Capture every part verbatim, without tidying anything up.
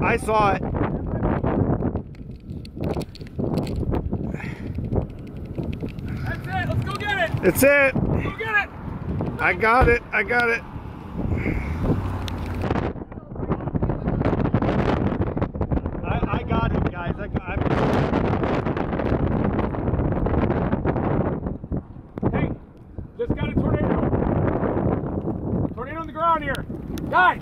I saw it. That's it. Let's go get it. It's it. Let's go get it. I got it. I got it. I, I got it, guys. I got it. Hey, just got a tornado. Tornado on the ground here. Guys.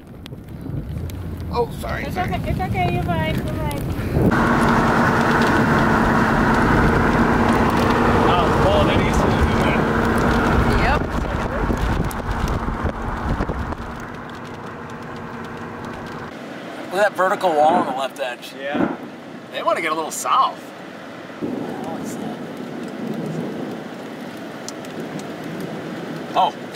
Oh, sorry. It's okay. It's okay. You're fine. You're fine. Oh, pulling it easily, isn't it? Yep. Look at that vertical wall on the left edge. Yeah. They want to get a little south. Oh,